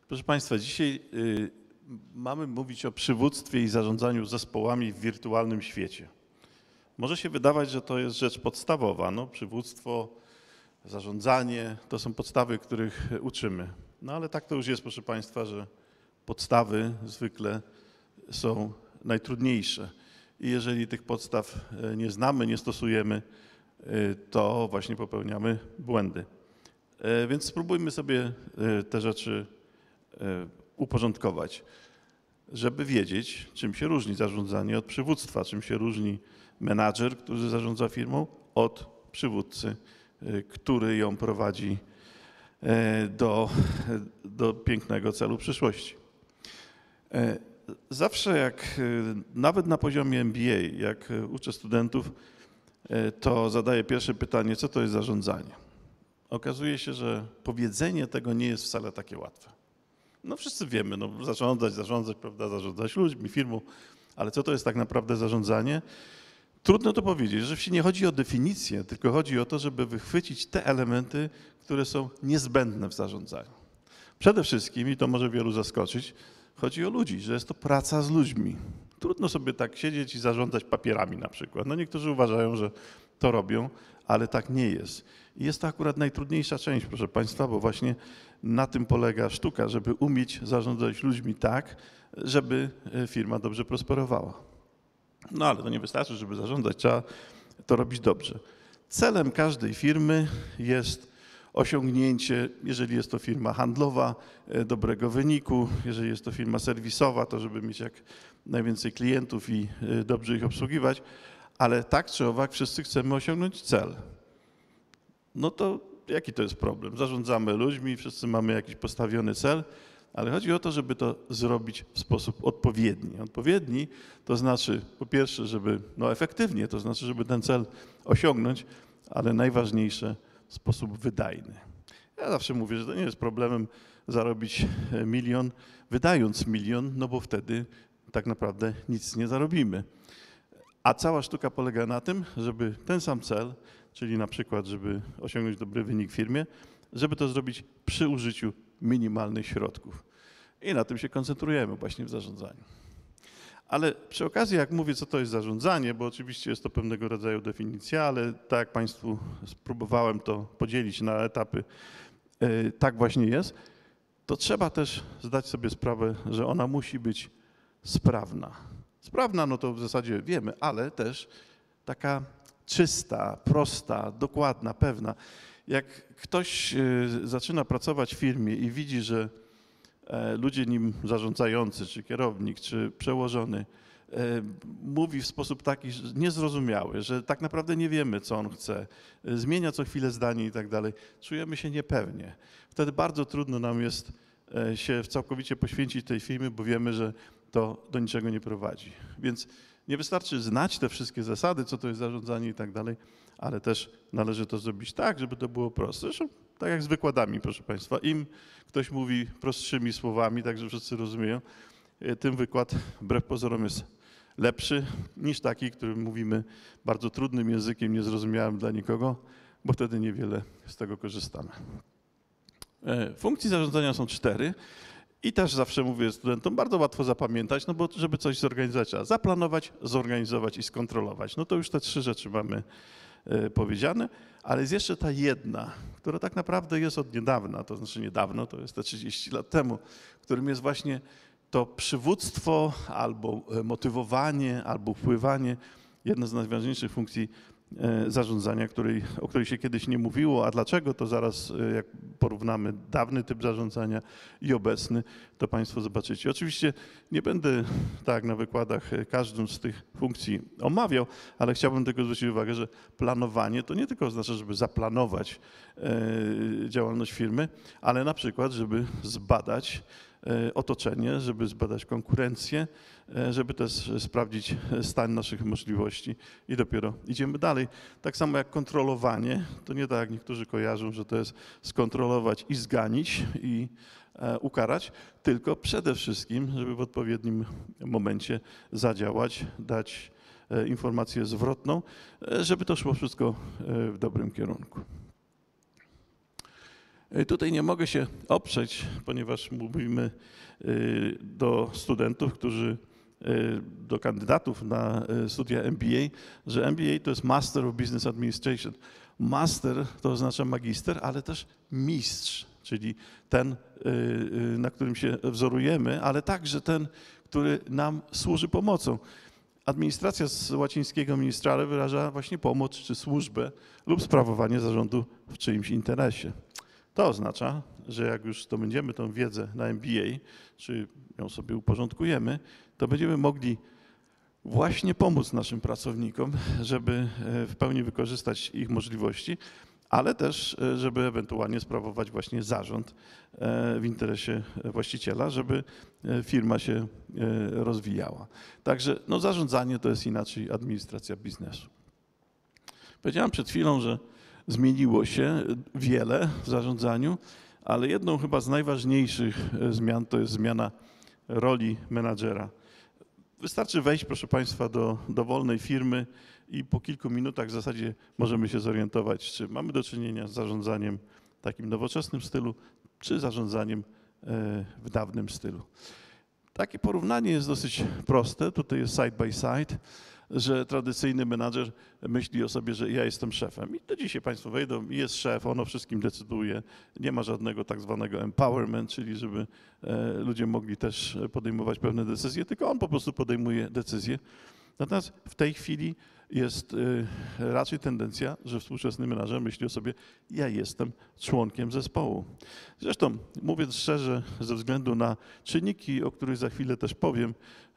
Proszę Państwa, dzisiaj mamy mówić o przywództwie i zarządzaniu zespołami w wirtualnym świecie. Może się wydawać, że to jest rzecz podstawowa. No, przywództwo, zarządzanie to są podstawy, których uczymy. No ale tak to już jest, proszę Państwa, że podstawy zwykle są najtrudniejsze. I jeżeli tych podstaw nie znamy, nie stosujemy, to właśnie popełniamy błędy. Więc spróbujmy sobie te rzeczy uporządkować, żeby wiedzieć, czym się różni zarządzanie od przywództwa, czym się różni menadżer, który zarządza firmą, od przywódcy, który ją prowadzi do pięknego celu przyszłości. Zawsze nawet na poziomie MBA, jak uczę studentów, to zadaję pierwsze pytanie, co to jest zarządzanie? Okazuje się, że powiedzenie tego nie jest wcale takie łatwe. No wszyscy wiemy, no zarządzać, prawda, zarządzać ludźmi, firmą, ale co to jest tak naprawdę zarządzanie? Trudno to powiedzieć, że nie chodzi o definicję, tylko chodzi o to, żeby wychwycić te elementy, które są niezbędne w zarządzaniu. Przede wszystkim, i to może wielu zaskoczyć, chodzi o ludzi, że jest to praca z ludźmi. Trudno sobie tak siedzieć i zarządzać papierami na przykład. No niektórzy uważają, że to robią, ale tak nie jest. I jest to akurat najtrudniejsza część, proszę Państwa, bo właśnie na tym polega sztuka, żeby umieć zarządzać ludźmi tak, żeby firma dobrze prosperowała. No ale to nie wystarczy, żeby zarządzać, trzeba to robić dobrze. Celem każdej firmy jest osiągnięcie, jeżeli jest to firma handlowa, dobrego wyniku, jeżeli jest to firma serwisowa, to żeby mieć jak najwięcej klientów i dobrze ich obsługiwać, ale tak czy owak wszyscy chcemy osiągnąć cel. No to jaki to jest problem? Zarządzamy ludźmi, wszyscy mamy jakiś postawiony cel, ale chodzi o to, żeby to zrobić w sposób odpowiedni. Odpowiedni to znaczy po pierwsze, żeby efektywnie, to znaczy, żeby ten cel osiągnąć, ale najważniejsze w sposób wydajny. Ja zawsze mówię, że to nie jest problemem zarobić 1 milion, wydając 1 milion, no bo wtedy tak naprawdę nic nie zarobimy. A cała sztuka polega na tym, żeby ten sam cel, czyli na przykład, żeby osiągnąć dobry wynik w firmie, żeby to zrobić przy użyciu minimalnych środków. I na tym się koncentrujemy właśnie w zarządzaniu. Ale przy okazji, jak mówię, co to jest zarządzanie, bo oczywiście jest to pewnego rodzaju definicja, ale tak jak Państwu spróbowałem to podzielić na etapy, tak właśnie jest, to trzeba też zdać sobie sprawę, że ona musi być sprawna. Sprawna, no to w zasadzie wiemy, ale też taka czysta, prosta, dokładna, pewna. Jak ktoś zaczyna pracować w firmie i widzi, że ludzie nim zarządzający, czy kierownik, czy przełożony mówi w sposób taki niezrozumiały, że tak naprawdę nie wiemy, co on chce, zmienia co chwilę zdanie i tak dalej, czujemy się niepewnie. Wtedy bardzo trudno nam jest się całkowicie poświęcić tej firmie, bo wiemy, że to do niczego nie prowadzi. Więc nie wystarczy znać te wszystkie zasady, co to jest zarządzanie i tak dalej, ale też należy to zrobić tak, żeby to było proste. Zresztą tak jak z wykładami, proszę Państwa. Im ktoś mówi prostszymi słowami, tak że wszyscy rozumieją, tym wykład wbrew pozorom jest lepszy niż taki, którym mówimy bardzo trudnym językiem, niezrozumiałym dla nikogo, bo wtedy niewiele z tego korzystamy. Funkcji zarządzania są 4. I też zawsze mówię studentom, bardzo łatwo zapamiętać, no bo żeby coś zorganizować, trzeba zaplanować, zorganizować i skontrolować. No to już te 3 rzeczy mamy powiedziane, ale jest jeszcze ta jedna, która tak naprawdę jest od niedawna, to znaczy niedawno, to jest te 30 lat temu, którym jest właśnie to przywództwo albo motywowanie, albo wpływanie, jedna z najważniejszych funkcji zarządzania, o której się kiedyś nie mówiło, a dlaczego, to zaraz jak porównamy dawny typ zarządzania i obecny, to Państwo zobaczycie. Oczywiście nie będę tak jak na wykładach każdą z tych funkcji omawiał, ale chciałbym tylko zwrócić uwagę, że planowanie to nie tylko oznacza, żeby zaplanować działalność firmy, ale na przykład, żeby zbadać otoczenie, żeby zbadać konkurencję, żeby też sprawdzić stan naszych możliwości i dopiero idziemy dalej. Tak samo jak kontrolowanie, to nie tak jak niektórzy kojarzą, że to jest skontrolować i zganić i ukarać, tylko przede wszystkim, żeby w odpowiednim momencie zadziałać, dać informację zwrotną, żeby to szło wszystko w dobrym kierunku. Tutaj nie mogę się oprzeć, ponieważ mówimy do studentów, do kandydatów na studia MBA, że MBA to jest Master of Business Administration. Master to oznacza magister, ale też mistrz, czyli ten, na którym się wzorujemy, ale także ten, który nam służy pomocą. Administracja z łacińskiego ministrale wyraża właśnie pomoc czy służbę lub sprawowanie zarządu w czyimś interesie. To oznacza, że jak już zdobędziemy tą wiedzę na MBA, czy ją sobie uporządkujemy, to będziemy mogli właśnie pomóc naszym pracownikom, żeby w pełni wykorzystać ich możliwości, ale też, żeby ewentualnie sprawować właśnie zarząd w interesie właściciela, żeby firma się rozwijała. Także no, zarządzanie to jest inaczej administracja biznesu. Powiedziałem przed chwilą, że zmieniło się wiele w zarządzaniu, ale jedną chyba z najważniejszych zmian to jest zmiana roli menadżera. Wystarczy wejść, proszę Państwa, do dowolnej firmy i po kilku minutach w zasadzie możemy się zorientować, czy mamy do czynienia z zarządzaniem w takim nowoczesnym stylu, czy zarządzaniem w dawnym stylu. Takie porównanie jest dosyć proste, tutaj jest side by side, że tradycyjny menadżer myśli o sobie, że ja jestem szefem. I do dzisiaj Państwo wejdą, jest szef, on o wszystkim decyduje, nie ma żadnego tak zwanego empowerment, czyli żeby ludzie mogli też podejmować pewne decyzje, tylko on po prostu podejmuje decyzje. Natomiast w tej chwili jest raczej tendencja, że współczesny menadżer myśli o sobie, ja jestem członkiem zespołu. Zresztą, mówiąc szczerze, ze względu na czynniki, o których za chwilę też powiem,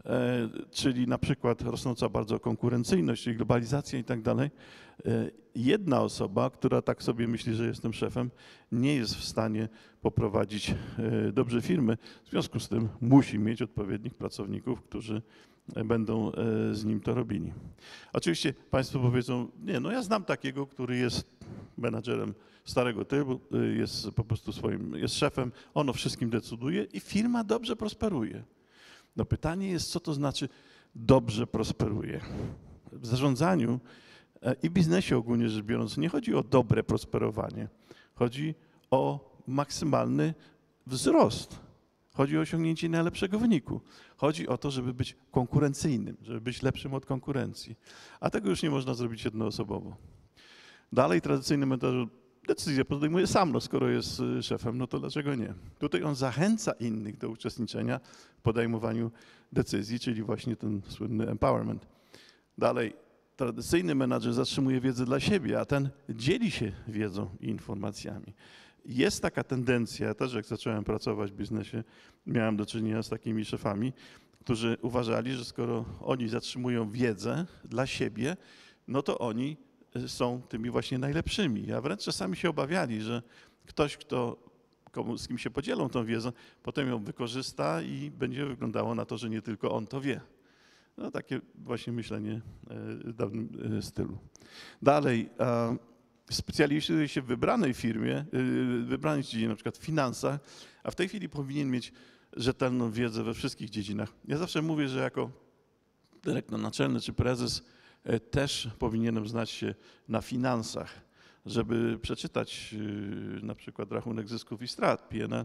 czyli na przykład rosnąca bardzo konkurencyjność, czyli globalizacja i tak dalej, jedna osoba, która tak sobie myśli, że jestem szefem, nie jest w stanie poprowadzić dobrze firmy. W związku z tym musi mieć odpowiednich pracowników, którzy będą z nim to robili. Oczywiście Państwo powiedzą, nie, no ja znam takiego, który jest menadżerem starego typu, jest po prostu jest szefem, on o wszystkim decyduje i firma dobrze prosperuje. No pytanie jest, co to znaczy dobrze prosperuje? W zarządzaniu i biznesie ogólnie rzecz biorąc nie chodzi o dobre prosperowanie, chodzi o maksymalny wzrost. Chodzi o osiągnięcie najlepszego wyniku. Chodzi o to, żeby być konkurencyjnym, żeby być lepszym od konkurencji. A tego już nie można zrobić jednoosobowo. Dalej tradycyjny menadżer decyzję podejmuje sam, no skoro jest szefem, no to dlaczego nie? Tutaj on zachęca innych do uczestniczenia w podejmowaniu decyzji, czyli właśnie ten słynny empowerment. Dalej, tradycyjny menadżer zatrzymuje wiedzę dla siebie, a ten dzieli się wiedzą i informacjami. Jest taka tendencja, ja też jak zacząłem pracować w biznesie, miałem do czynienia z takimi szefami, którzy uważali, że skoro oni zatrzymują wiedzę dla siebie, no to oni są tymi właśnie najlepszymi. A wręcz czasami się obawiali, że ktoś, z kim się podzielą tą wiedzą, potem ją wykorzysta i będzie wyglądało na to, że nie tylko on to wie. No takie właśnie myślenie w dawnym stylu. Dalej, specjalizuje się w wybranej firmie, w wybranej dziedzinie, na przykład w finansach, a w tej chwili powinien mieć rzetelną wiedzę we wszystkich dziedzinach. Ja zawsze mówię, że jako dyrektor naczelny czy prezes też powinienem znać się na finansach, żeby przeczytać na przykład rachunek zysków i strat, P&L,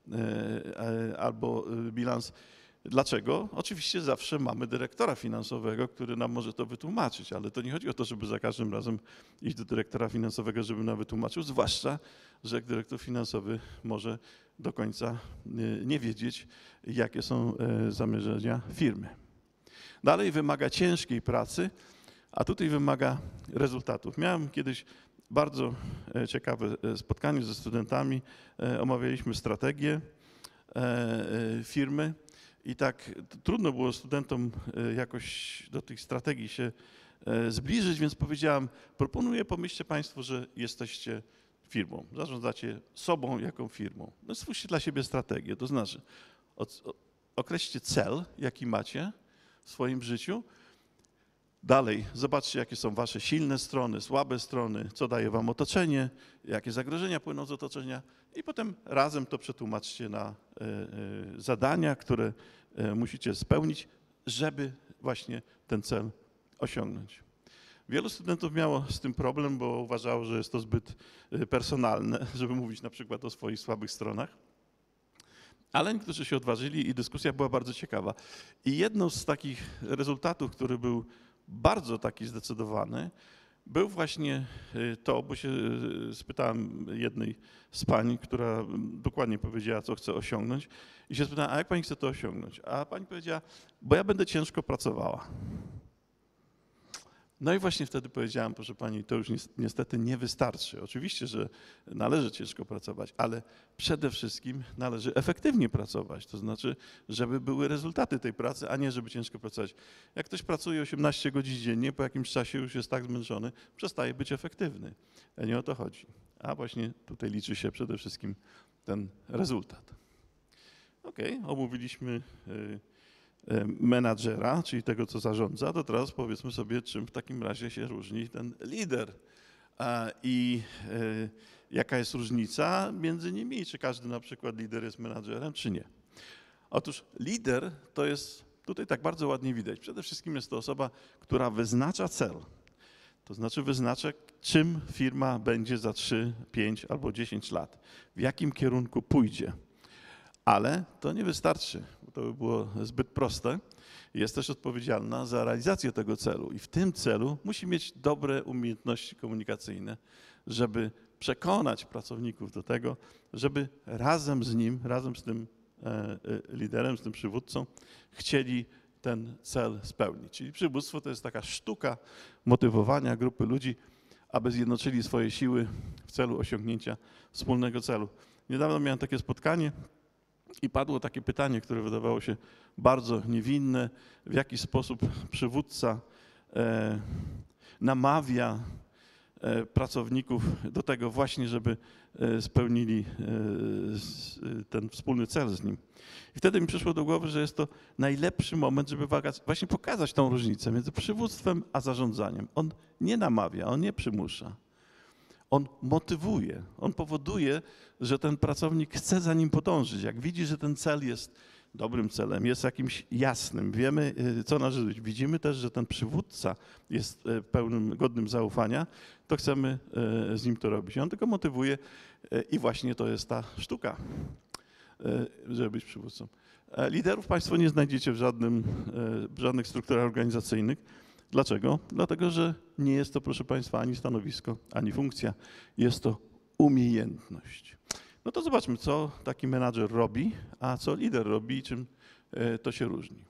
albo bilans. Dlaczego? Oczywiście zawsze mamy dyrektora finansowego, który nam może to wytłumaczyć, ale to nie chodzi o to, żeby za każdym razem iść do dyrektora finansowego, żeby nam wytłumaczył, zwłaszcza, że dyrektor finansowy może do końca nie wiedzieć, jakie są zamierzenia firmy. Dalej wymaga ciężkiej pracy, a tutaj wymaga rezultatów. Miałem kiedyś bardzo ciekawe spotkanie ze studentami, omawialiśmy strategię firmy i tak trudno było studentom jakoś do tych strategii się zbliżyć, więc powiedziałem, proponuję, pomyślcie Państwo, że jesteście firmą, zarządzacie sobą jaką firmą. No stwórzcie dla siebie strategię, to znaczy określcie cel, jaki macie w swoim życiu. Dalej, zobaczcie, jakie są wasze silne strony, słabe strony, co daje wam otoczenie, jakie zagrożenia płyną z otoczenia i potem razem to przetłumaczcie na zadania, które musicie spełnić, żeby właśnie ten cel osiągnąć. Wielu studentów miało z tym problem, bo uważało, że jest to zbyt personalne, żeby mówić na przykład o swoich słabych stronach. Ale niektórzy się odważyli i dyskusja była bardzo ciekawa. I jedną z takich rezultatów, który był bardzo taki zdecydowany, był właśnie to, bo się spytałem jednej z pań, która dokładnie powiedziała, co chce osiągnąć, i się spytałem, a jak pani chce to osiągnąć? A pani powiedziała, bo ja będę ciężko pracowała. No i właśnie wtedy powiedziałem, proszę pani, to już niestety nie wystarczy. Oczywiście, że należy ciężko pracować, ale przede wszystkim należy efektywnie pracować. To znaczy, żeby były rezultaty tej pracy, a nie żeby ciężko pracować. Jak ktoś pracuje 18 godzin dziennie, po jakimś czasie już jest tak zmęczony, przestaje być efektywny. A nie o to chodzi. A właśnie tutaj liczy się przede wszystkim ten rezultat. Okej, omówiliśmy menadżera, czyli tego, co zarządza, to teraz powiedzmy sobie, czym w takim razie się różni ten lider i jaka jest różnica między nimi, czy każdy na przykład lider jest menadżerem, czy nie. Otóż lider to jest, tutaj tak bardzo ładnie widać, przede wszystkim jest to osoba, która wyznacza cel, to znaczy wyznacza, czym firma będzie za 3, 5 albo 10 lat, w jakim kierunku pójdzie. Ale to nie wystarczy, bo to by było zbyt proste. Jest też odpowiedzialna za realizację tego celu i w tym celu musi mieć dobre umiejętności komunikacyjne, żeby przekonać pracowników do tego, żeby razem z nim, razem z tym liderem, z tym przywódcą chcieli ten cel spełnić. Czyli przywództwo to jest taka sztuka motywowania grupy ludzi, aby zjednoczyli swoje siły w celu osiągnięcia wspólnego celu. Niedawno miałem takie spotkanie, i padło takie pytanie, które wydawało się bardzo niewinne, w jaki sposób przywódca namawia pracowników do tego właśnie, żeby spełnili ten wspólny cel z nim. I wtedy mi przyszło do głowy, że jest to najlepszy moment, żeby właśnie pokazać tą różnicę między przywództwem a zarządzaniem. On nie namawia, on nie przymusza. On motywuje, on powoduje, że ten pracownik chce za nim podążyć. Jak widzi, że ten cel jest dobrym celem, jest jakimś jasnym, wiemy, co należy zrobić. Widzimy też, że ten przywódca jest pełnym, godnym zaufania, to chcemy z nim to robić. On tylko motywuje i właśnie to jest ta sztuka, żeby być przywódcą. Liderów Państwo nie znajdziecie w żadnych strukturach organizacyjnych. Dlaczego? Dlatego, że nie jest to, proszę Państwa, ani stanowisko, ani funkcja. Jest to umiejętność. No to zobaczmy, co taki menadżer robi, a co lider robi i czym to się różni.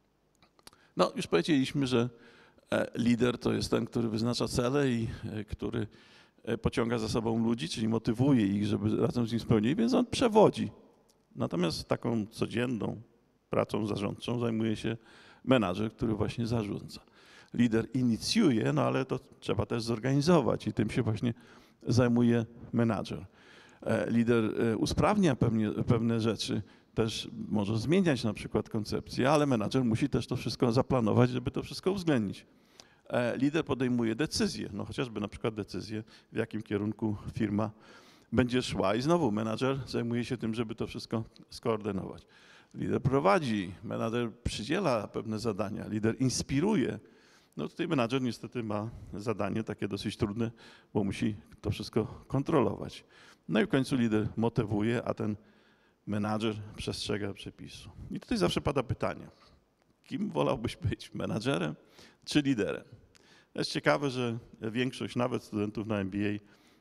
No, już powiedzieliśmy, że lider to jest ten, który wyznacza cele i który pociąga za sobą ludzi, czyli motywuje ich, żeby razem z nim spełnili, więc on przewodzi. Natomiast taką codzienną pracą zarządczą zajmuje się menadżer, który właśnie zarządza. Lider inicjuje, no ale to trzeba też zorganizować i tym się właśnie zajmuje menadżer. Lider usprawnia pewne rzeczy, też może zmieniać na przykład koncepcję, ale menadżer musi też to wszystko zaplanować, żeby to wszystko uwzględnić. Lider podejmuje decyzje, no chociażby na przykład decyzję, w jakim kierunku firma będzie szła i znowu menadżer zajmuje się tym, żeby to wszystko skoordynować. Lider prowadzi, menadżer przydziela pewne zadania, lider inspiruje. No tutaj menadżer niestety ma zadanie takie dosyć trudne, bo musi to wszystko kontrolować. No i w końcu lider motywuje, a ten menadżer przestrzega przepisu. I tutaj zawsze pada pytanie, kim wolałbyś być, menadżerem czy liderem? To jest ciekawe, że większość nawet studentów na MBA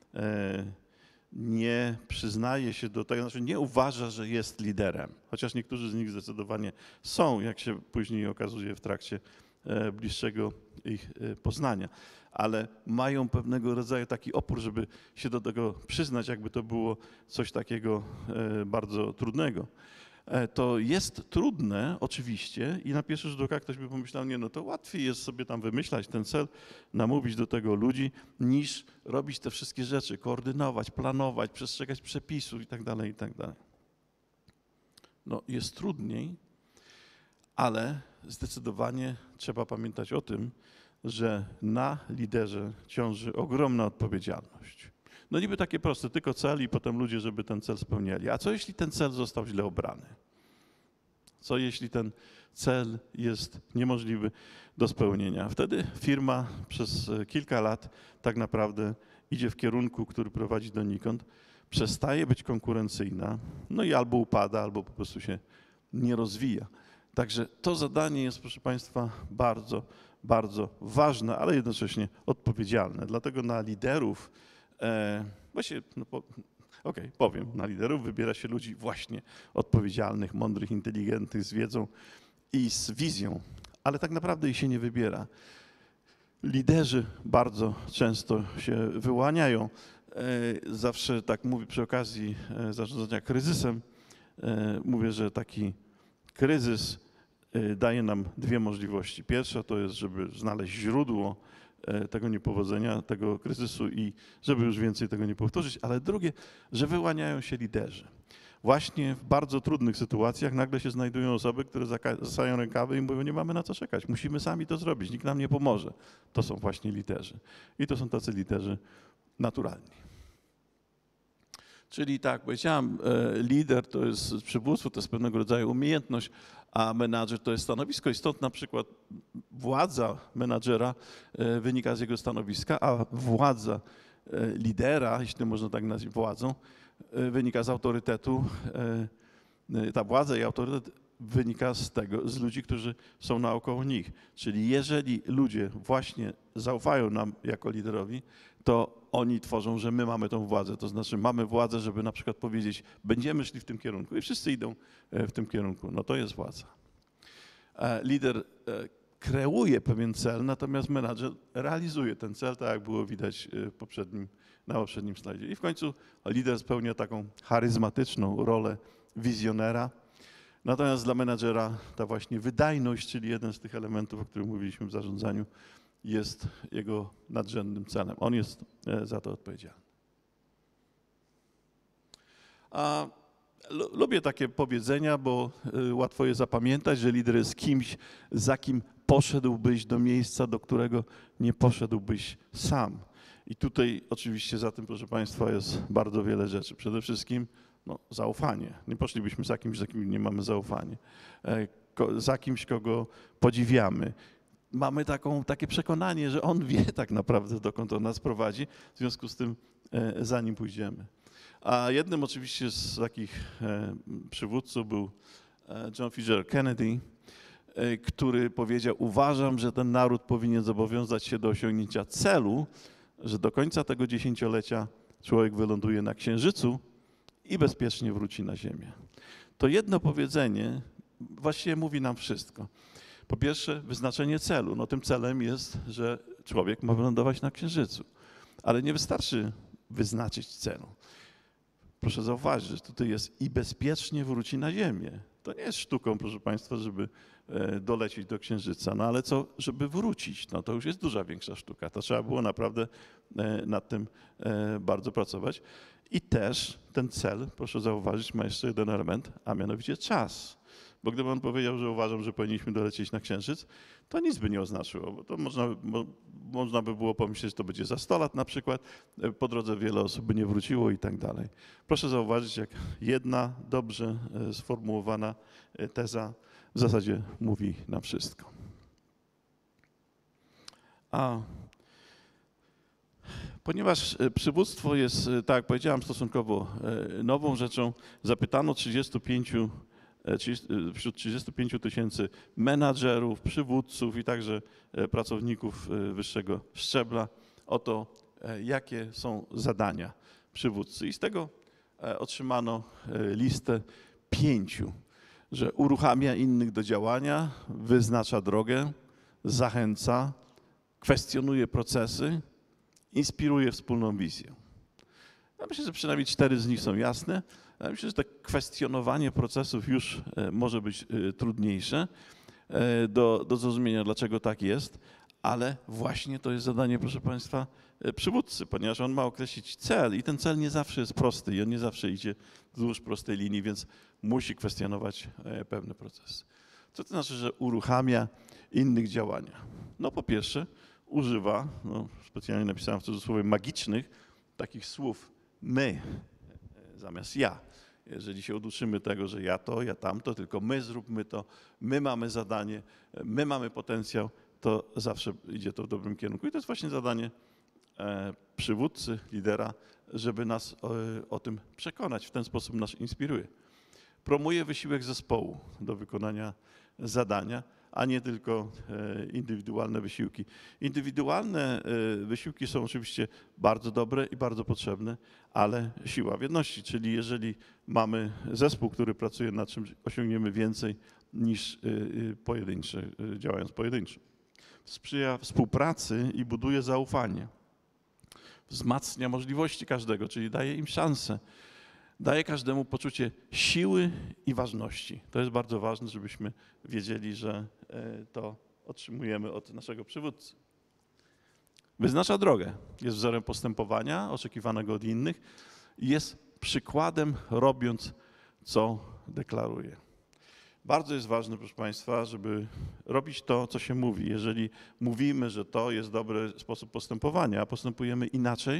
nie przyznaje się do tego, znaczy nie uważa, że jest liderem, chociaż niektórzy z nich zdecydowanie są, jak się później okazuje w trakcie bliższego ich poznania, ale mają pewnego rodzaju taki opór, żeby się do tego przyznać, jakby to było coś takiego bardzo trudnego. To jest trudne oczywiście i na pierwszy rzut oka ktoś by pomyślał, nie, no to łatwiej jest sobie tam wymyślać ten cel, namówić do tego ludzi, niż robić te wszystkie rzeczy, koordynować, planować, przestrzegać przepisów i tak dalej, i tak dalej. No jest trudniej, ale zdecydowanie trzeba pamiętać o tym, że na liderze ciąży ogromna odpowiedzialność. No niby takie proste, tylko cel i potem ludzie, żeby ten cel spełniali. A co jeśli ten cel został źle obrany? Co jeśli ten cel jest niemożliwy do spełnienia? Wtedy firma przez kilka lat tak naprawdę idzie w kierunku, który prowadzi donikąd, przestaje być konkurencyjna, no i albo upada, albo po prostu się nie rozwija. Także to zadanie jest, proszę Państwa, bardzo, bardzo ważne, ale jednocześnie odpowiedzialne. Dlatego na liderów, właśnie, powiem, na liderów wybiera się ludzi właśnie odpowiedzialnych, mądrych, inteligentnych, z wiedzą i z wizją, ale tak naprawdę ich się nie wybiera. Liderzy bardzo często się wyłaniają. Zawsze tak mówię przy okazji zarządzania kryzysem, mówię, że taki kryzys daje nam dwie możliwości. Pierwsza to jest, żeby znaleźć źródło tego niepowodzenia, tego kryzysu i żeby już więcej tego nie powtórzyć, ale drugie, że wyłaniają się liderzy. Właśnie w bardzo trudnych sytuacjach nagle się znajdują osoby, które zasają rękawy i mówią, nie mamy na co czekać, musimy sami to zrobić, nikt nam nie pomoże. To są właśnie liderzy. I to są tacy liderzy naturalni. Czyli tak, powiedziałem, lider to jest przywództwo, to jest pewnego rodzaju umiejętność, a menadżer to jest stanowisko i stąd na przykład władza menadżera wynika z jego stanowiska, a władza lidera, jeśli można tak nazwać władzą, wynika z autorytetu. Ta władza i autorytet wynika z tego, z ludzi, którzy są naokoło nich. Czyli jeżeli ludzie właśnie zaufają nam jako liderowi, to oni tworzą, że my mamy tą władzę. To znaczy mamy władzę, żeby na przykład powiedzieć, będziemy szli w tym kierunku i wszyscy idą w tym kierunku. No to jest władza. Lider kreuje pewien cel, natomiast menadżer realizuje ten cel, tak jak było widać na poprzednim slajdzie. I w końcu lider spełnia taką charyzmatyczną rolę wizjonera. Natomiast dla menadżera ta właśnie wydajność, czyli jeden z tych elementów, o których mówiliśmy w zarządzaniu, jest jego nadrzędnym celem. On jest za to odpowiedzialny. Lubię takie powiedzenia, bo łatwo je zapamiętać, że lider jest kimś, za kim poszedłbyś do miejsca, do którego nie poszedłbyś sam. I tutaj oczywiście za tym, proszę Państwa, jest bardzo wiele rzeczy. Przede wszystkim zaufanie. Nie poszlibyśmy za kimś, za kim nie mamy zaufania. Za kimś, kogo podziwiamy. Mamy takie przekonanie, że on wie tak naprawdę, dokąd on nas prowadzi, w związku z tym za nim pójdziemy. A jednym oczywiście z takich przywódców był John Fitzgerald Kennedy, który powiedział, uważam, że ten naród powinien zobowiązać się do osiągnięcia celu, że do końca tego dziesięciolecia człowiek wyląduje na Księżycu i bezpiecznie wróci na Ziemię. To jedno powiedzenie właściwie mówi nam wszystko. Po pierwsze, wyznaczenie celu. No tym celem jest, że człowiek ma wylądować na Księżycu. Ale nie wystarczy wyznaczyć celu. Proszę zauważyć, że tutaj jest i bezpiecznie wróci na Ziemię. To nie jest sztuką, proszę Państwa, żeby dolecieć do Księżyca, no ale co, żeby wrócić, no to już jest duża, większa sztuka. To trzeba było naprawdę nad tym bardzo pracować. I też ten cel, proszę zauważyć, ma jeszcze jeden element, a mianowicie czas. Bo gdyby on powiedział, że uważam, że powinniśmy dolecieć na Księżyc, to nic by nie oznaczyło, bo to można by było pomyśleć, że to będzie za 100 lat na przykład, po drodze wiele osób by nie wróciło i tak dalej. Proszę zauważyć, jak jedna dobrze sformułowana teza w zasadzie mówi nam wszystko. Ponieważ przywództwo jest, tak jak powiedziałem, stosunkowo nową rzeczą, zapytano wśród 35 000 menadżerów, przywódców i także pracowników wyższego szczebla o to, jakie są zadania przywódcy. I z tego otrzymano listę 5, że uruchamia innych do działania, wyznacza drogę, zachęca, kwestionuje procesy, inspiruje wspólną wizję. Ja myślę, że przynajmniej 4 z nich są jasne. Ja myślę, że to kwestionowanie procesów już może być trudniejsze do zrozumienia, dlaczego tak jest, ale właśnie to jest zadanie, proszę Państwa, przywódcy, ponieważ on ma określić cel i ten cel nie zawsze jest prosty i on nie zawsze idzie wzdłuż prostej linii, więc musi kwestionować pewne procesy. Co to znaczy, że uruchamia innych działania? No po pierwsze używa, specjalnie napisałem w cudzysłowie, magicznych takich słów my zamiast ja. Jeżeli się oduczymy tego, że ja to, ja tamto, tylko my zróbmy to, my mamy zadanie, my mamy potencjał, to zawsze idzie to w dobrym kierunku. I to jest właśnie zadanie przywódcy, lidera, żeby nas o tym przekonać. W ten sposób nas inspiruje. Promuje wysiłek zespołu do wykonania zadania, a nie tylko indywidualne wysiłki. Indywidualne wysiłki są oczywiście bardzo dobre i bardzo potrzebne, ale siła w jedności, czyli jeżeli mamy zespół, który pracuje nad czymś, osiągniemy więcej niż działając pojedynczo. Sprzyja współpracy i buduje zaufanie. Wzmacnia możliwości każdego, czyli daje im szansę. Daje każdemu poczucie siły i ważności. To jest bardzo ważne, żebyśmy wiedzieli, że to otrzymujemy od naszego przywódcy. Wyznacza drogę, jest wzorem postępowania oczekiwanego od innych i jest przykładem, robiąc, co deklaruje. Bardzo jest ważne, proszę Państwa, żeby robić to, co się mówi. Jeżeli mówimy, że to jest dobry sposób postępowania, a postępujemy inaczej,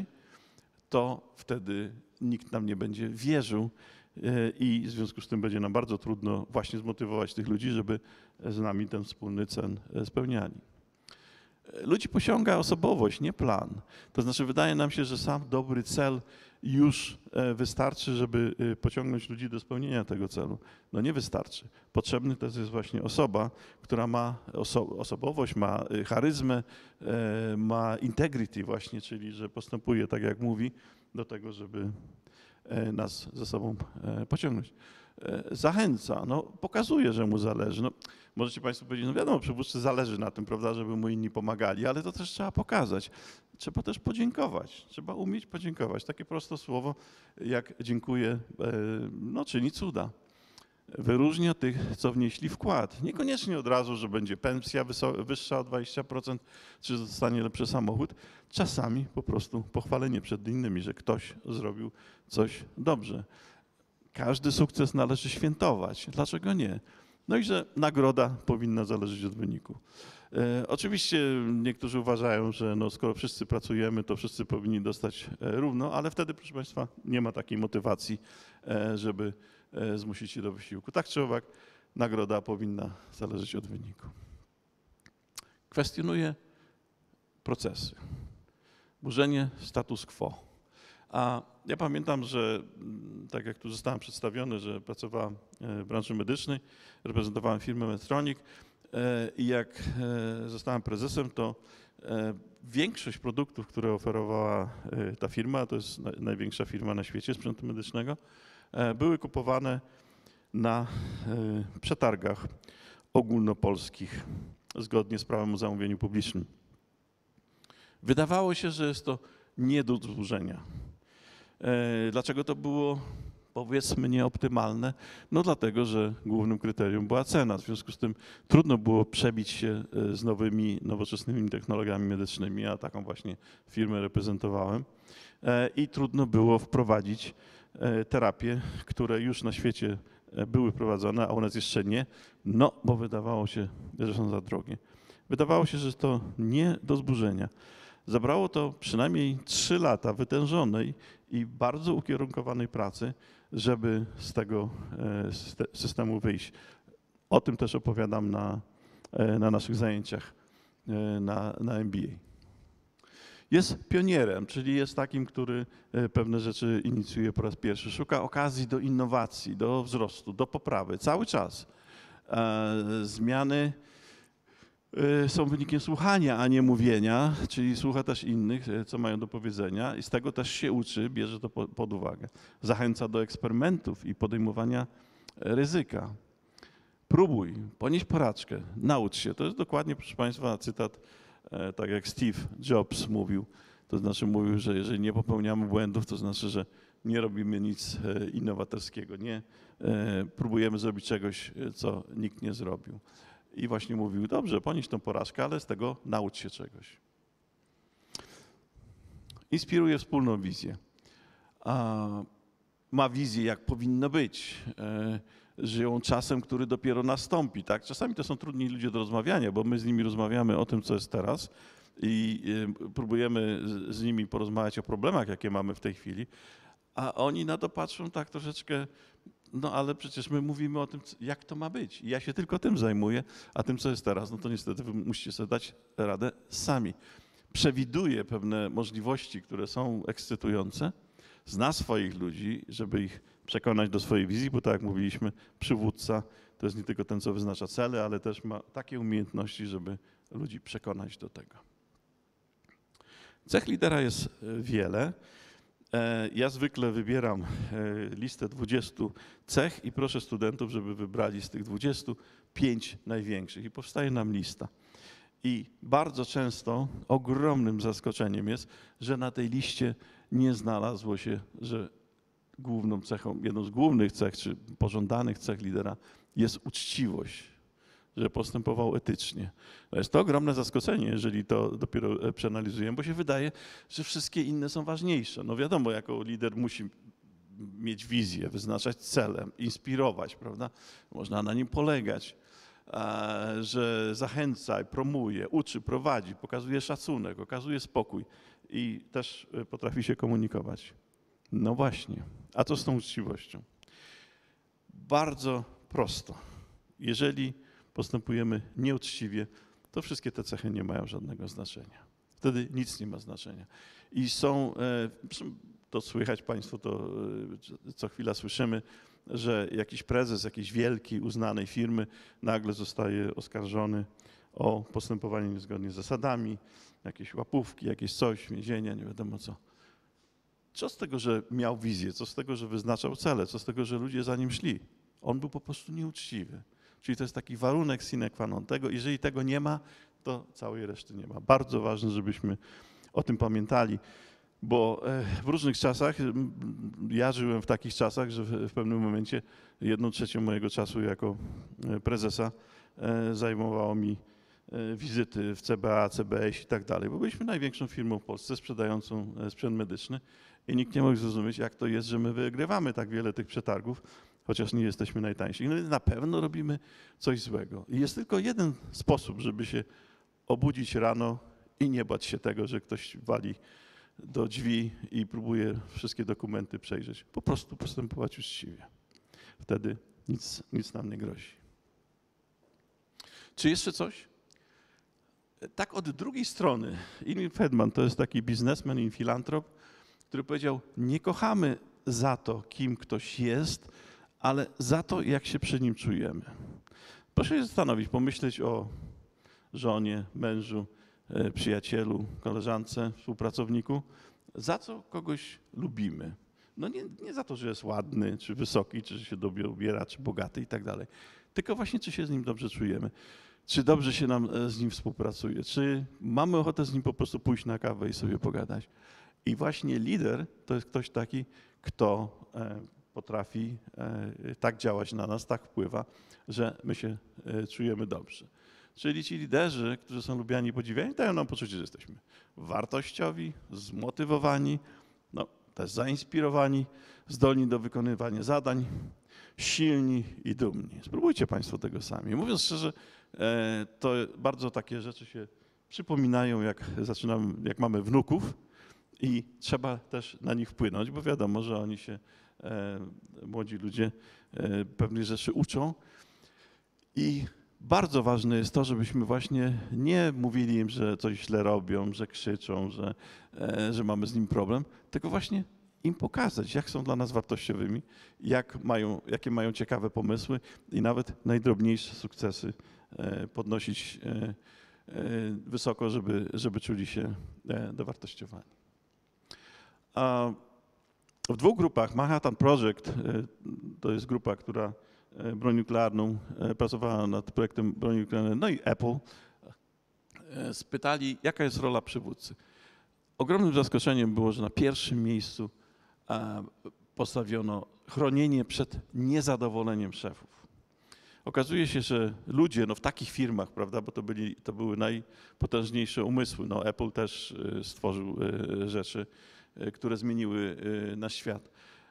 to wtedy nikt nam nie będzie wierzył i w związku z tym będzie nam bardzo trudno właśnie zmotywować tych ludzi, żeby z nami ten wspólny cel spełniali. Ludzi posiąga osobowość, nie plan. To znaczy wydaje nam się, że sam dobry cel już wystarczy, żeby pociągnąć ludzi do spełnienia tego celu. No nie wystarczy. Potrzebny to jest właśnie osoba, która ma osobowość, ma charyzmę, ma integrity właśnie, czyli że postępuje tak jak mówi, do tego, żeby nas ze sobą pociągnąć. Zachęca, no, pokazuje, że mu zależy. No, możecie Państwo powiedzieć, no wiadomo, przywódcy zależy na tym, prawda, żeby mu inni pomagali, ale to też trzeba pokazać. Trzeba też podziękować, trzeba umieć podziękować. Takie proste słowo jak dziękuję, no, czyni cuda. Wyróżnia tych, co wnieśli wkład. Niekoniecznie od razu, że będzie pensja wyższa o 20%, czy zostanie lepszy samochód. Czasami po prostu pochwalenie przed innymi, że ktoś zrobił coś dobrze. Każdy sukces należy świętować. Dlaczego nie? No i że nagroda powinna zależeć od wyniku. Oczywiście niektórzy uważają, że no skoro wszyscy pracujemy, to wszyscy powinni dostać równo, ale wtedy, proszę Państwa, nie ma takiej motywacji, żeby zmusić się do wysiłku. Tak czy owak, nagroda powinna zależeć od wyniku. Kwestionuje procesy. Burzenie status quo. A ja pamiętam, że tak jak tu zostałem przedstawiony, że pracowałem w branży medycznej, reprezentowałem firmę Medtronic i jak zostałem prezesem, to większość produktów, które oferowała ta firma, to jest największa firma na świecie sprzętu medycznego, były kupowane na przetargach ogólnopolskich zgodnie z prawem o zamówieniu publicznym. Wydawało się, że jest to nie do zburzenia. Dlaczego to było, powiedzmy, nieoptymalne? No dlatego, że głównym kryterium była cena. W związku z tym trudno było przebić się z nowymi, nowoczesnymi technologiami medycznymi, a taką właśnie firmę reprezentowałem. I trudno było wprowadzić terapie, które już na świecie były prowadzone, a u nas jeszcze nie, no bo wydawało się, że są za drogie. Wydawało się, że to nie do zburzenia. Zabrało to przynajmniej 3 lata wytężonej i bardzo ukierunkowanej pracy, żeby z tego systemu wyjść. O tym też opowiadam na naszych zajęciach na MBA. Jest pionierem, czyli jest takim, który pewne rzeczy inicjuje po raz pierwszy. Szuka okazji do innowacji, do wzrostu, do poprawy cały czas. Zmiany są wynikiem słuchania, a nie mówienia, czyli słucha też innych, co mają do powiedzenia i z tego też się uczy, bierze to pod uwagę. Zachęca do eksperymentów i podejmowania ryzyka. Próbuj, ponieś porażkę, naucz się. To jest dokładnie, proszę Państwa, cytat, tak jak Steve Jobs mówił. To znaczy mówił, że jeżeli nie popełniamy błędów, to znaczy, że nie robimy nic innowatorskiego, nie próbujemy zrobić czegoś, co nikt nie zrobił. I właśnie mówił, dobrze, ponieś tą porażkę, ale z tego naucz się czegoś. Inspiruje wspólną wizję. Ma wizję, jak powinno być. Żyją czasem, który dopiero nastąpi. Tak? Czasami to są trudni ludzie do rozmawiania, bo my z nimi rozmawiamy o tym, co jest teraz i próbujemy z nimi porozmawiać o problemach, jakie mamy w tej chwili, A oni na to patrzą tak troszeczkę, no ale przecież my mówimy o tym, jak to ma być. I ja się tylko tym zajmuję, a tym, co jest teraz, no to niestety wy musicie sobie dać radę sami. Przewiduje pewne możliwości, które są ekscytujące, zna swoich ludzi, żeby ich przekonać do swojej wizji, bo tak jak mówiliśmy, przywódca to jest nie tylko ten, co wyznacza cele, ale też ma takie umiejętności, żeby ludzi przekonać do tego. Cech lidera jest wiele. Ja zwykle wybieram listę 20 cech i proszę studentów, żeby wybrali z tych 20 5 największych i powstaje nam lista. I bardzo często ogromnym zaskoczeniem jest, że na tej liście nie znalazło się, że główną cechą, jedną z głównych cech czy pożądanych cech lidera jest uczciwość, że postępował etycznie. Jest to ogromne zaskoczenie, jeżeli to dopiero przeanalizujemy, bo się wydaje, że wszystkie inne są ważniejsze. No wiadomo, jako lider musi mieć wizję, wyznaczać cele, inspirować, prawda? Można na nim polegać, że zachęca, promuje, uczy, prowadzi, pokazuje szacunek, okazuje spokój i też potrafi się komunikować. No właśnie, a co z tą uczciwością? Bardzo prosto. Jeżeli postępujemy nieuczciwie, to wszystkie te cechy nie mają żadnego znaczenia. Wtedy nic nie ma znaczenia. I są, to słychać Państwo, to co chwila słyszymy, że jakiś prezes jakiejś wielkiej, uznanej firmy nagle zostaje oskarżony o postępowanie niezgodnie z zasadami, jakieś łapówki, jakieś coś, więzienia, nie wiadomo co. Co z tego, że miał wizję, co z tego, że wyznaczał cele, co z tego, że ludzie za nim szli? On był po prostu nieuczciwy. Czyli to jest taki warunek sine qua non tego. Jeżeli tego nie ma, to całej reszty nie ma. Bardzo ważne, żebyśmy o tym pamiętali, bo w różnych czasach, ja żyłem w takich czasach, że w pewnym momencie 1/3 mojego czasu jako prezesa zajmowało mi wizyty w CBA, CBS i tak dalej, bo byliśmy największą firmą w Polsce sprzedającą sprzęt medyczny i nikt nie mógł zrozumieć, jak to jest, że my wygrywamy tak wiele tych przetargów, chociaż nie jesteśmy najtańsi. No na pewno robimy coś złego. I jest tylko jeden sposób, żeby się obudzić rano i nie bać się tego, że ktoś wali do drzwi i próbuje wszystkie dokumenty przejrzeć. Po prostu postępować uczciwie. Wtedy nic nam nie grozi. Czy jeszcze coś? Tak od drugiej strony, Irving Friedman to jest taki biznesmen i filantrop, który powiedział, nie kochamy za to, kim ktoś jest, ale za to, jak się przy nim czujemy. Proszę się zastanowić, pomyśleć o żonie, mężu, przyjacielu, koleżance, współpracowniku. Za co kogoś lubimy? No nie za to, że jest ładny, czy wysoki, czy że się dobrze ubiera, czy bogaty i tak dalej. Tylko właśnie, czy się z nim dobrze czujemy. Czy dobrze się nam z nim współpracuje. Czy mamy ochotę z nim po prostu pójść na kawę i sobie pogadać. I właśnie lider to jest ktoś taki, kto potrafi tak działać na nas, tak wpływa, że my się czujemy dobrze. Czyli ci liderzy, którzy są lubiani i podziwiani, dają nam poczucie, że jesteśmy wartościowi, zmotywowani, no, też zainspirowani, zdolni do wykonywania zadań, silni i dumni. Spróbujcie Państwo tego sami. Mówiąc szczerze, to bardzo takie rzeczy się przypominają, jak mamy wnuków i trzeba też na nich wpłynąć, bo wiadomo, że oni się, młodzi ludzie, pewnych rzeczy uczą. I bardzo ważne jest to, żebyśmy właśnie nie mówili im, że coś źle robią, że krzyczą, że mamy z nim problem, tylko właśnie im pokazać, jak są dla nas wartościowymi, jakie mają ciekawe pomysły i nawet najdrobniejsze sukcesy podnosić wysoko, żeby czuli się dowartościowani. A w dwóch grupach, Manhattan Project, to jest grupa, która broń nuklearną, pracowała nad projektem broni nuklearnej, no i Apple, spytali, jaka jest rola przywódcy. Ogromnym zaskoczeniem było, że na pierwszym miejscu postawiono chronienie przed niezadowoleniem szefów. Okazuje się, że ludzie w takich firmach, prawda, bo to były najpotężniejsze umysły, Apple też stworzył rzeczy, które zmieniły nasz świat,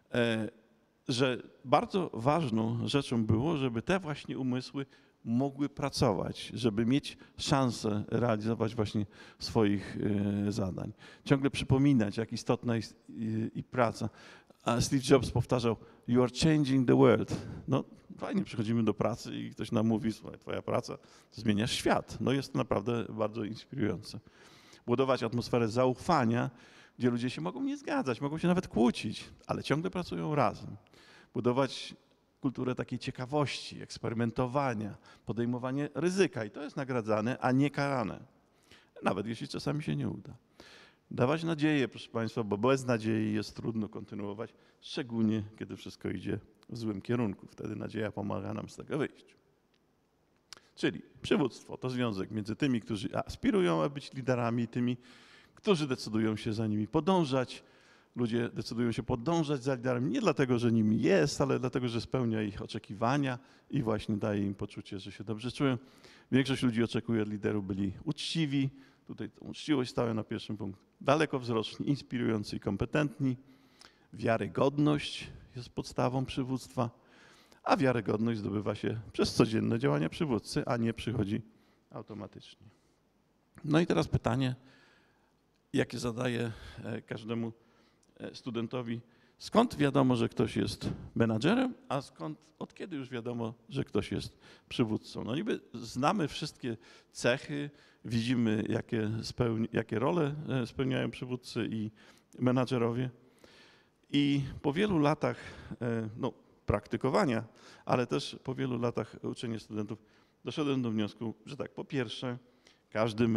że bardzo ważną rzeczą było, żeby te właśnie umysły mogły pracować, żeby mieć szansę realizować właśnie swoich zadań. Ciągle przypominać, jak istotna jest ich praca, A Steve Jobs powtarzał, you are changing the world. No fajnie, przychodzimy do pracy i ktoś nam mówi, słuchaj, twoja praca zmienia świat. No jest to naprawdę bardzo inspirujące. Budować atmosferę zaufania, gdzie ludzie się mogą nie zgadzać, mogą się nawet kłócić, ale ciągle pracują razem. Budować kulturę takiej ciekawości, eksperymentowania, podejmowanie ryzyka i to jest nagradzane, a nie karane. Nawet jeśli czasami się nie uda. Dawać nadzieję, proszę Państwa, bo bez nadziei jest trudno kontynuować, szczególnie kiedy wszystko idzie w złym kierunku. Wtedy nadzieja pomaga nam z tego wyjść. Czyli przywództwo to związek między tymi, którzy aspirują, aby być liderami, i tymi, którzy decydują się za nimi podążać. Ludzie decydują się podążać za liderem nie dlatego, że nimi jest, ale dlatego, że spełnia ich oczekiwania i właśnie daje im poczucie, że się dobrze czują. Większość ludzi oczekuje od liderów, byli uczciwi. Tutaj tą uczciwość stawia na pierwszym punkcie. Dalekowzroczni, inspirujący i kompetentni. Wiarygodność jest podstawą przywództwa, a wiarygodność zdobywa się przez codzienne działania przywódcy, a nie przychodzi automatycznie. No i teraz pytanie, jakie zadaję każdemu studentowi. Skąd wiadomo, że ktoś jest menadżerem, a od kiedy już wiadomo, że ktoś jest przywódcą? No niby znamy wszystkie cechy, widzimy, jakie role spełniają przywódcy i menadżerowie. I po wielu latach praktykowania, ale też po wielu latach uczenia studentów doszedłem do wniosku, że tak, po pierwsze, każdy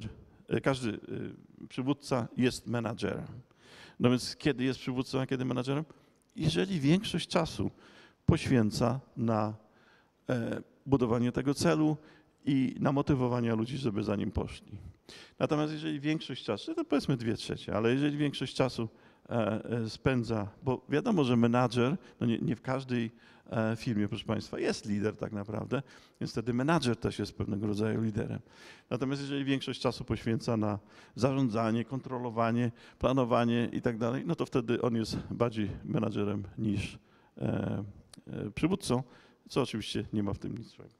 przywódca jest menadżerem. No więc kiedy jest przywódcą, a kiedy menadżerem? Jeżeli większość czasu poświęca na budowanie tego celu i na motywowanie ludzi, żeby za nim poszli. Natomiast jeżeli większość czasu, to powiedzmy 2/3, ale jeżeli większość czasu spędza, bo wiadomo, że menadżer, no nie w każdej firmie, proszę Państwa, jest lider tak naprawdę, więc wtedy menadżer też jest pewnego rodzaju liderem. Natomiast jeżeli większość czasu poświęca na zarządzanie, kontrolowanie, planowanie i tak dalej, no to wtedy on jest bardziej menadżerem niż przywódcą, co oczywiście nie ma w tym nic złego.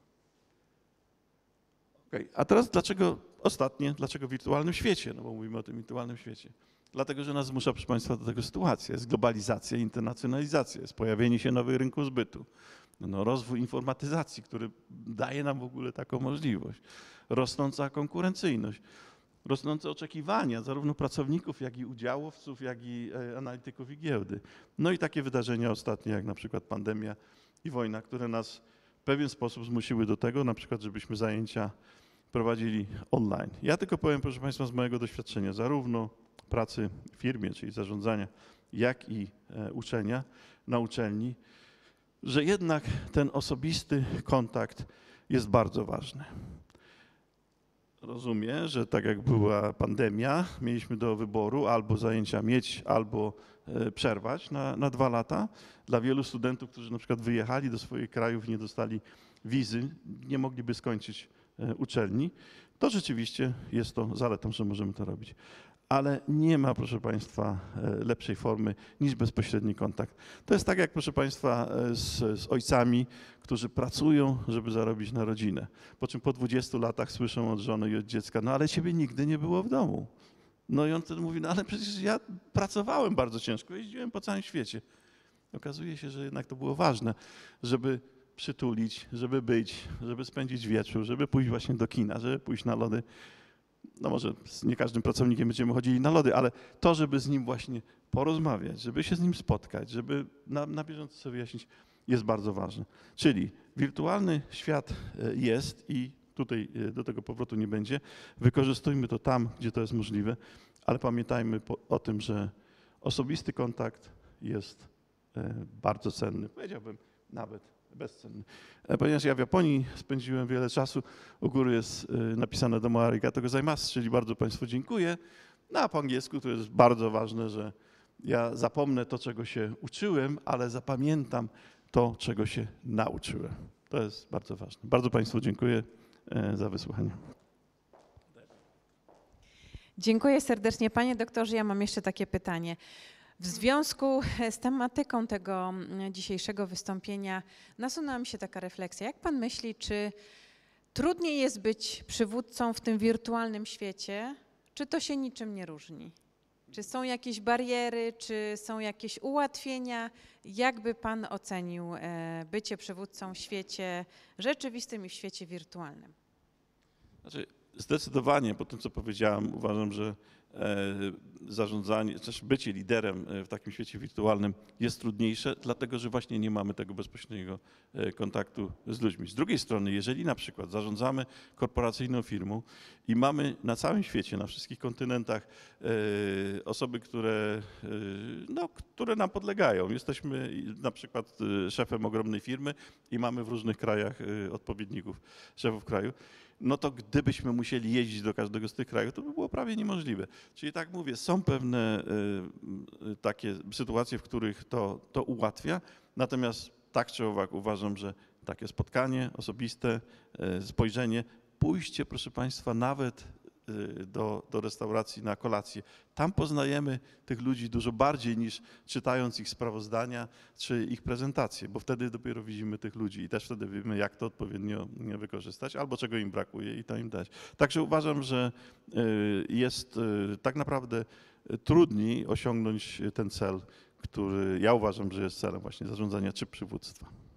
Okay. A teraz dlaczego w wirtualnym świecie? No bo mówimy o tym wirtualnym świecie. Dlatego, że nas zmusza, proszę Państwa, do tego sytuacja. Jest globalizacja, internacjonalizacja, jest pojawienie się nowych rynków zbytu, rozwój informatyzacji, który daje nam w ogóle taką możliwość, rosnąca konkurencyjność, rosnące oczekiwania zarówno pracowników, jak i udziałowców, jak i analityków i giełdy. No i takie wydarzenia ostatnie, jak na przykład pandemia i wojna, które nas w pewien sposób zmusiły do tego, na przykład, żebyśmy zajęcia prowadzili online. Ja tylko powiem, proszę Państwa, z mojego doświadczenia, zarówno pracy w firmie, czyli zarządzania, jak i uczenia na uczelni, że jednak ten osobisty kontakt jest bardzo ważny. Rozumiem, że tak jak była pandemia, mieliśmy do wyboru albo zajęcia mieć, albo przerwać na 2 lata. Dla wielu studentów, którzy na przykład wyjechali do swoich krajów, nie dostali wizy, nie mogliby skończyć uczelni, to rzeczywiście jest to zaletą, że możemy to robić. Ale nie ma, proszę Państwa, lepszej formy niż bezpośredni kontakt. To jest tak jak, proszę Państwa, z ojcami, którzy pracują, żeby zarobić na rodzinę. Po czym po 20 latach słyszą od żony i od dziecka, no ale ciebie nigdy nie było w domu. No i on wtedy mówi, no ale przecież ja pracowałem bardzo ciężko, jeździłem po całym świecie. Okazuje się, że jednak to było ważne, żeby przytulić, żeby być, żeby spędzić wieczór, żeby pójść właśnie do kina, żeby pójść na lody. No może z nie każdym pracownikiem będziemy chodzili na lody, ale to, żeby z nim właśnie porozmawiać, żeby się z nim spotkać, żeby na bieżąco sobie wyjaśnić, jest bardzo ważne. Czyli wirtualny świat jest i tutaj do tego powrotu nie będzie. Wykorzystujmy to tam, gdzie to jest możliwe, ale pamiętajmy o tym, że osobisty kontakt jest bardzo cenny, powiedziałbym nawet bezcenny. Ponieważ ja w Japonii spędziłem wiele czasu, u góry jest napisane domo arigato gozaimasu, czyli bardzo Państwu dziękuję. No a po angielsku to jest bardzo ważne, że ja zapomnę to, czego się uczyłem, ale zapamiętam to, czego się nauczyłem. To jest bardzo ważne. Bardzo Państwu dziękuję za wysłuchanie. Dziękuję serdecznie. Panie doktorze, ja mam jeszcze takie pytanie. W związku z tematyką tego dzisiejszego wystąpienia nasunęła mi się taka refleksja. Jak pan myśli, czy trudniej jest być przywódcą w tym wirtualnym świecie, czy to się niczym nie różni? Czy są jakieś bariery, czy są jakieś ułatwienia? Jak by pan ocenił bycie przywódcą w świecie rzeczywistym i w świecie wirtualnym? Znaczy, zdecydowanie po tym, co powiedziałem, uważam, że zarządzanie, też bycie liderem w takim świecie wirtualnym jest trudniejsze, dlatego że właśnie nie mamy tego bezpośredniego kontaktu z ludźmi. Z drugiej strony, jeżeli na przykład zarządzamy korporacyjną firmą i mamy na całym świecie, na wszystkich kontynentach osoby, które nam podlegają. Jesteśmy na przykład szefem ogromnej firmy i mamy w różnych krajach odpowiedników szefów kraju, no to gdybyśmy musieli jeździć do każdego z tych krajów, to by było prawie niemożliwe. Czyli tak mówię, są pewne takie sytuacje, w których to ułatwia, natomiast tak czy owak uważam, że takie spotkanie osobiste, spojrzenie, pójście, proszę Państwa, nawet do restauracji na kolację. Tam poznajemy tych ludzi dużo bardziej niż czytając ich sprawozdania czy ich prezentacje, bo wtedy dopiero widzimy tych ludzi i też wtedy wiemy, jak to odpowiednio wykorzystać albo czego im brakuje i to im dać. Także uważam, że jest tak naprawdę trudniej osiągnąć ten cel, który ja uważam, że jest celem właśnie zarządzania czy przywództwa.